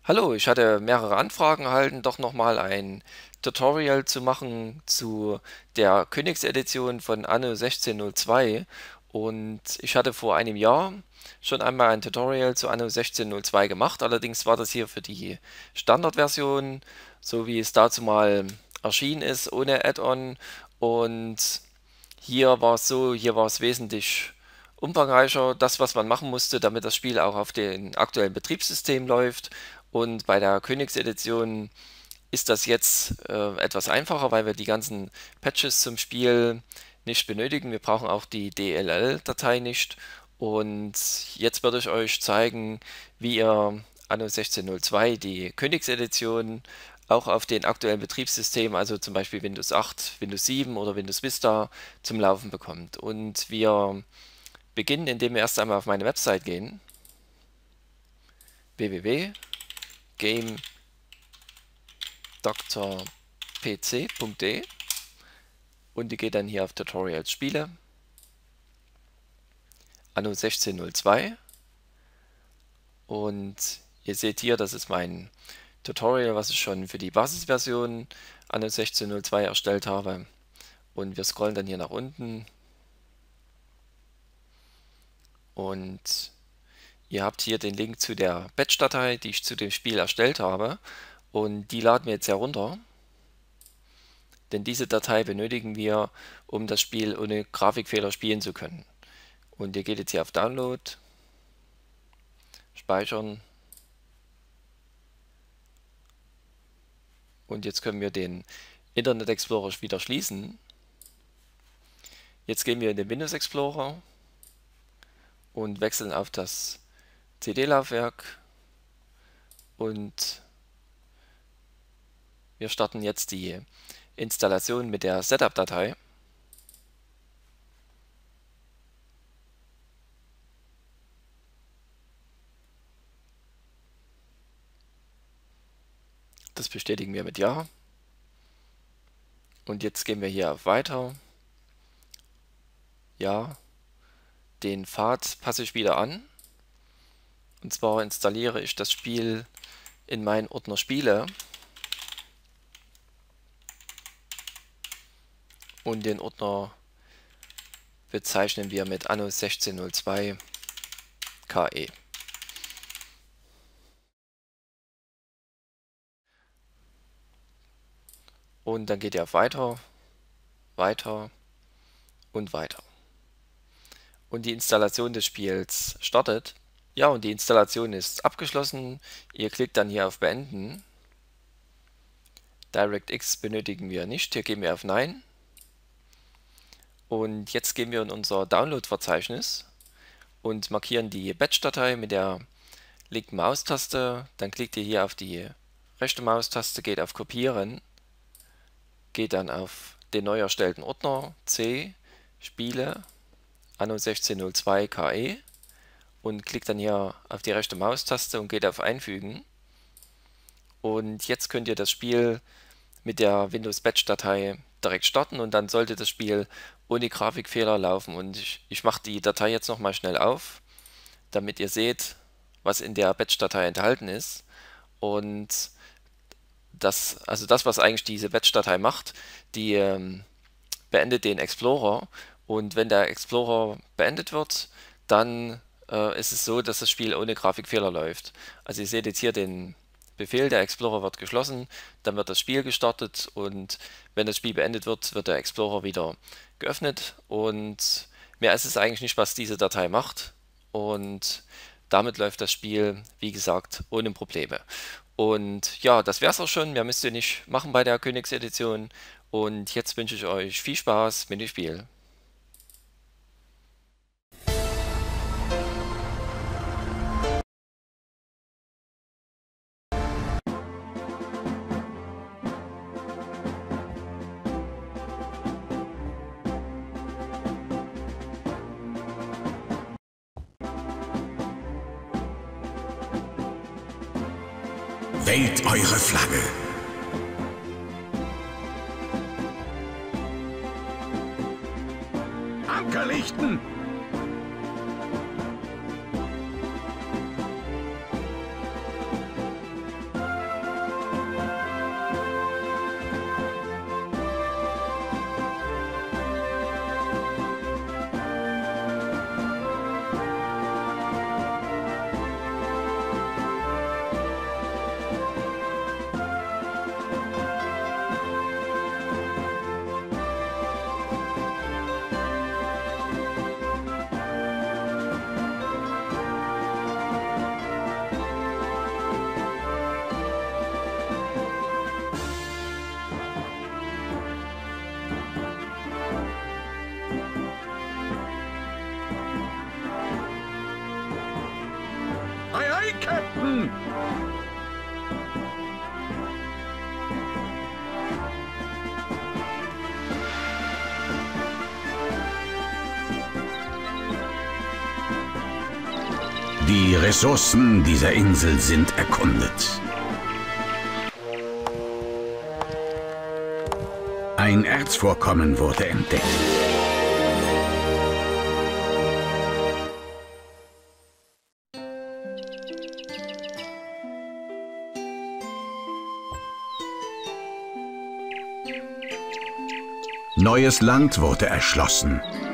Hallo, ich hatte mehrere Anfragen erhalten, doch nochmal ein Tutorial zu machen zu der Königsedition von Anno 1602. Und ich hatte vor einem Jahr schon einmal ein Tutorial zu Anno 1602 gemacht. Allerdings war das hier für die Standardversion, so wie es dazu mal erschienen ist, ohne Add-on. Und hier war es so, hier war es wesentlich umfangreicher, das, was man machen musste, damit das Spiel auch auf dem aktuellen Betriebssystem läuft. Und bei der Königsedition ist das jetzt etwas einfacher, weil wir die ganzen Patches zum Spiel nicht benötigen. Wir brauchen auch die DLL-Datei nicht. Und jetzt werde ich euch zeigen, wie ihr Anno 1602, die Königsedition, auch auf den aktuellen Betriebssystemen, also zum Beispiel Windows 8, Windows 7 oder Windows Vista, zum Laufen bekommt. Und wir beginnen, indem wir erst einmal auf meine Website gehen, www.gamedoktorpc.de, und ihr geht dann hier auf Tutorials Spiele, Anno 1602, und ihr seht hier, das ist mein Tutorial, was ich schon für die Basisversion Anno 1602 erstellt habe. Und wir scrollen dann hier nach unten und ihr habt hier den Link zu der Batch-Datei, die ich zu dem Spiel erstellt habe, und die laden wir jetzt herunter, denn diese Datei benötigen wir, um das Spiel ohne Grafikfehler spielen zu können. Und ihr geht jetzt hier auf Download, Speichern, und jetzt können wir den Internet Explorer wieder schließen. Jetzt gehen wir in den Windows Explorer und wechseln auf das CD-Laufwerk, und wir starten jetzt die Installation mit der Setup-Datei. Das bestätigen wir mit Ja. Und jetzt gehen wir hier auf Weiter. Ja. Den Pfad passe ich wieder an. Und zwar installiere ich das Spiel in meinen Ordner Spiele. Und den Ordner bezeichnen wir mit Anno 1602 KE. Und dann geht ihr auf Weiter, Weiter und Weiter. Und die Installation des Spiels startet. Ja, und die Installation ist abgeschlossen. Ihr klickt dann hier auf Beenden. DirectX benötigen wir nicht. Hier gehen wir auf Nein. Und jetzt gehen wir in unser Download-Verzeichnis und markieren die Batch-Datei mit der linken Maustaste. Dann klickt ihr hier auf die rechte Maustaste, geht auf Kopieren, geht dann auf den neu erstellten Ordner C, Spiele, Anno 1602 KE, und klickt dann hier auf die rechte Maustaste und geht auf Einfügen. Und jetzt könnt ihr das Spiel mit der Windows Batch Datei direkt starten, und dann sollte das Spiel ohne Grafikfehler laufen. Und ich mache die Datei jetzt nochmal schnell auf, damit ihr seht, was in der Batch Datei enthalten ist. Und also das, was eigentlich diese Batch Datei macht, die beendet den Explorer, und wenn der Explorer beendet wird, dann ist es so, dass das Spiel ohne Grafikfehler läuft. Also ihr seht jetzt hier den Befehl, der Explorer wird geschlossen, dann wird das Spiel gestartet, und wenn das Spiel beendet wird, wird der Explorer wieder geöffnet, und mehr ist es eigentlich nicht, was diese Datei macht, und damit läuft das Spiel, wie gesagt, ohne Probleme. Und ja, das wäre es auch schon. Mehr müsst ihr nicht machen bei der Königsedition. Und jetzt wünsche ich euch viel Spaß mit dem Spiel. Wählt eure Flagge. Anker lichten! Captain! Die Ressourcen dieser Insel sind erkundet. Ein Erzvorkommen wurde entdeckt. Neues Land wurde erschlossen.